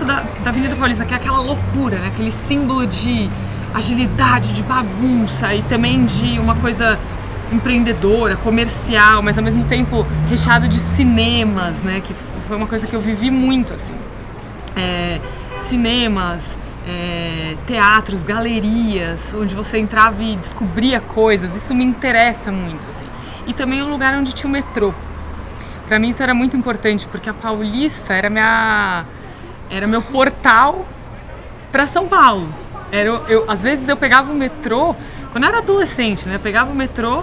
da Avenida Paulista, que é aquela loucura, né? Aquele símbolo de agilidade, de bagunça e também de uma coisa empreendedora, comercial, mas ao mesmo tempo recheado de cinemas, né? Que foi uma coisa que eu vivi muito, assim. Cinemas, teatros, galerias, onde você entrava e descobria coisas, isso me interessa muito, assim. E também um lugar onde tinha o metrô. Pra mim isso era muito importante, porque a Paulista era meu portal pra São Paulo. Às vezes eu pegava o metrô, quando eu era adolescente, né? Eu pegava o metrô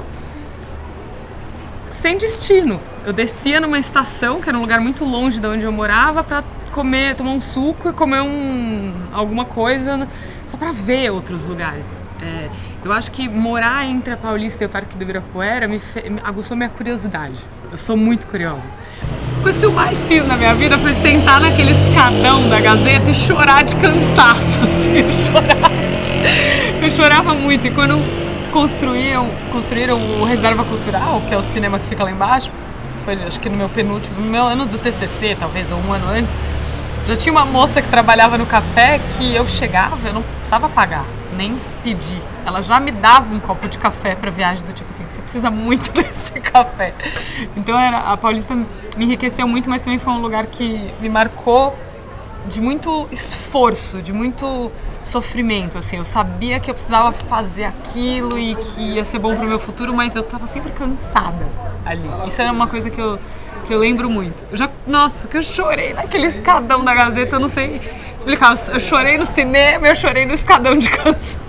sem destino. Eu descia numa estação, que era um lugar muito longe de onde eu morava, pra tomar um suco e comer alguma coisa, só pra ver outros lugares. Eu acho que morar entre a Paulista e o Parque do Ibirapuera me aguçou minha curiosidade. Eu sou muito curiosa. A coisa que eu mais fiz na minha vida foi sentar naquele escadão da Gazeta e chorar de cansaço, assim, eu chorava muito. E quando construíram o Reserva Cultural, que é o cinema que fica lá embaixo, foi acho que no meu ano do TCC, talvez, ou um ano antes, já tinha uma moça que trabalhava no café que eu chegava, eu não precisava pagar, nem pedir. Ela já me dava um copo de café pra viagem, do tipo assim, você precisa muito desse café. Então a Paulista me enriqueceu muito, mas também foi um lugar que me marcou de muito esforço, de muito sofrimento, assim. Eu sabia que eu precisava fazer aquilo e que ia ser bom pro meu futuro, mas eu tava sempre cansada ali. Isso era uma coisa que eu lembro muito. Nossa, que eu chorei naquele escadão da Gazeta, eu não sei explicar. Eu chorei no cinema, eu chorei no escadão de cansaço.